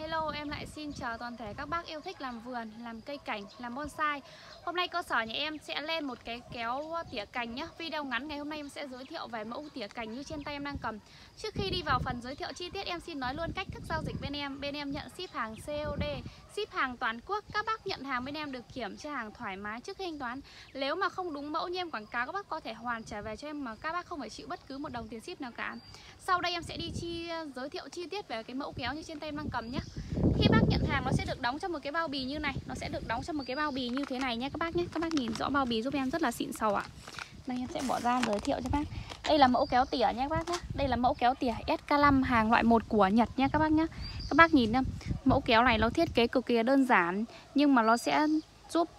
Hello, em lại xin chào toàn thể các bác yêu thích làm vườn, làm cây cảnh, làm bonsai. Hôm nay cơ sở nhà em sẽ lên một cái kéo tỉa cành nhé. Video ngắn ngày hôm nay em sẽ giới thiệu về mẫu tỉa cành như trên tay em đang cầm. Trước khi đi vào phần giới thiệu chi tiết, em xin nói luôn cách thức giao dịch bên em. Bên em nhận ship hàng COD, ship hàng toàn quốc. Các bác nhận hàng bên em được kiểm tra hàng thoải mái trước khi thanh toán. Nếu mà không đúng mẫu như em quảng cáo, các bác có thể hoàn trả về cho em mà các bác không phải chịu bất cứ một đồng tiền ship nào cả. Sau đây em sẽ đi giới thiệu chi tiết về cái mẫu kéo như trên tay em đang cầm nhé. Khi bác nhận hàng nó sẽ được đóng trong một cái bao bì như này. Nó sẽ được đóng trong một cái bao bì như thế này nhé các bác nhé. Các bác nhìn rõ bao bì giúp em, rất là xịn sò ạ. Đây em sẽ bỏ ra giới thiệu cho bác. Đây là mẫu kéo tỉa nhé các bác nhé. Đây là mẫu kéo tỉa SK5 hàng loại 1 của Nhật nhé các bác nhé. Các bác nhìn nhá, mẫu kéo này nó thiết kế cực kỳ đơn giản, nhưng mà nó sẽ giúp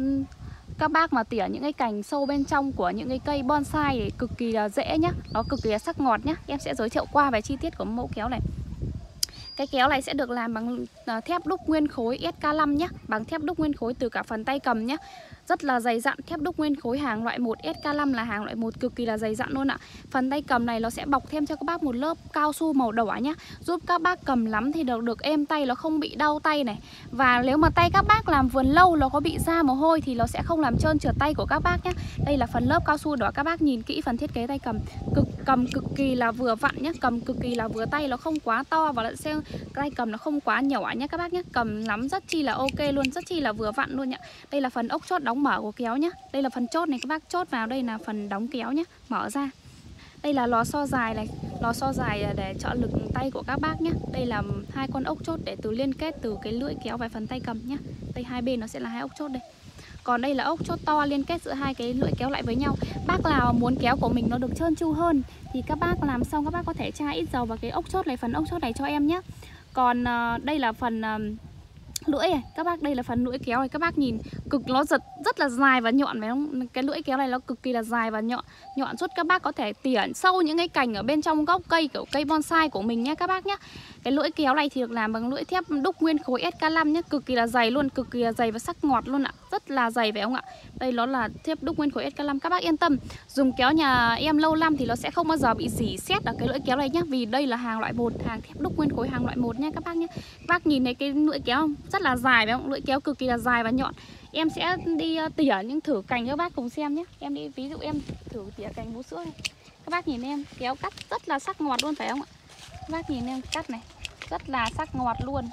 các bác mà tỉa những cái cành sâu bên trong của những cái cây bonsai thì cực kỳ là dễ nhá. Nó cực kỳ là sắc ngọt nhá. Em sẽ giới thiệu qua về chi tiết của mẫu kéo này. Cái kéo này sẽ được làm bằng thép đúc nguyên khối SK5 nhé. Bằng thép đúc nguyên khối từ cả phần tay cầm nhé. Rất là dày dặn, thép đúc nguyên khối hàng loại 1. SK5 là hàng loại 1 cực kỳ là dày dặn luôn ạ. Phần tay cầm này nó sẽ bọc thêm cho các bác một lớp cao su màu đỏ nhé, giúp các bác cầm lắm thì được êm tay, nó không bị đau tay này. Và nếu mà tay các bác làm vườn lâu nó có bị ra mồ hôi thì nó sẽ không làm trơn trượt tay của các bác nhé. Đây là phần lớp cao su đỏ, các bác nhìn kỹ phần thiết kế tay cầm. Cầm cực kỳ là vừa vặn nhé, cầm cực kỳ là vừa tay, nó không quá to và tay cầm nó không quá nhỏ nhé các bác nhé. Cầm nắm rất chi là ok luôn, rất chi là vừa vặn luôn nhé. Đây là phần ốc chốt đóng mở của kéo nhé. Đây là phần chốt này, các bác chốt vào, đây là phần đóng kéo nhé, mở ra. Đây là lò xo dài này, lò xo dài để trợ lực tay của các bác nhé. Đây là hai con ốc chốt để liên kết từ cái lưỡi kéo về phần tay cầm nhé. Đây hai bên nó sẽ là hai ốc chốt đây. Còn đây là ốc chốt to liên kết giữa hai cái lưỡi kéo lại với nhau. Bác nào muốn kéo của mình nó được trơn tru hơn thì các bác làm xong các bác có thể tra ít dầu vào cái ốc chốt này, phần ốc chốt này cho em nhé. Còn đây là phần lưỡi này, các bác, đây là phần lưỡi kéo này, các bác nhìn nó rất là dài và nhọn phải không? Cái lưỡi kéo này nó cực kỳ là dài và nhọn giúp các bác có thể tỉa sâu những cái cành ở bên trong gốc cây, kiểu cây bonsai của mình nhé các bác nhé. Cái lưỡi kéo này thì được làm bằng lưỡi thép đúc nguyên khối SK5 nhé, cực kỳ là dày luôn, cực kỳ là dày và sắc ngọt luôn ạ, rất là dày phải không ạ? Đây nó là thép đúc nguyên khối SK5, các bác yên tâm, dùng kéo nhà em lâu năm thì nó sẽ không bao giờ bị rỉ sét ở cái lưỡi kéo này nhé, vì đây là hàng loại 1, hàng thép đúc nguyên khối hàng loại 1 nhé các bác nhé. Các bác nhìn thấy cái lưỡi kéo không? Rất là dài phải không? Lưỡi kéo cực kỳ là dài và nhọn. Em sẽ đi tỉa những thử cành các bác cùng xem nhé. Em đi, ví dụ em thử tỉa cành vú sữa này. Các bác nhìn em, kéo cắt rất là sắc ngọt luôn phải không ạ? Các bác nhìn em cắt này, rất là sắc ngọt luôn.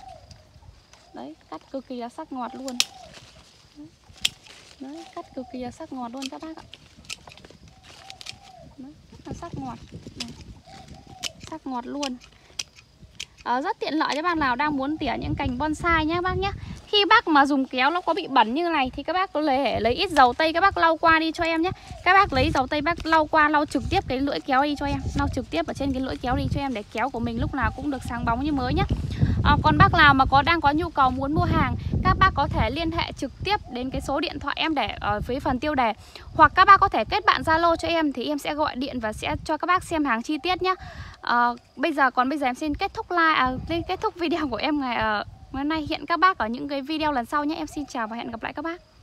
Đấy, cắt cực kỳ là sắc ngọt luôn. Đấy, cắt cực kỳ là sắc ngọt luôn các bác ạ. Đấy, rất là sắc ngọt. Đấy, sắc ngọt luôn. Rất tiện lợi cho bác nào đang muốn tỉa những cành bonsai nhé các bác nhé. Khi bác mà dùng kéo nó có bị bẩn như này thì các bác có thể lấy ít dầu tây các bác lau qua đi cho em nhé. Các bác lấy dầu tây bác lau qua, lau trực tiếp cái lưỡi kéo đi cho em, lau trực tiếp ở trên cái lưỡi kéo đi cho em để kéo của mình lúc nào cũng được sáng bóng như mới nhé. Còn bác nào mà đang có nhu cầu muốn mua hàng, các bác có thể liên hệ trực tiếp đến cái số điện thoại em để ở phía phần tiêu đề, hoặc các bác có thể kết bạn Zalo cho em thì em sẽ gọi điện và sẽ cho các bác xem hàng chi tiết nhé. Bây giờ em xin kết thúc video của em ngày nay. Hẹn các bác ở những cái video lần sau nhé. Em xin chào và hẹn gặp lại các bác.